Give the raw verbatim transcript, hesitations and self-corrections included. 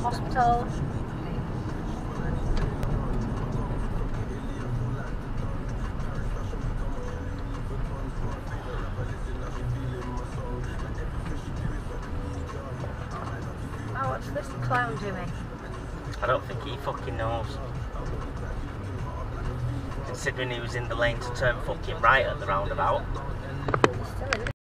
hospital. Oh, what's this clown doing? I don't think he fucking knows. Considering he was in the lane to turn fucking right at the roundabout.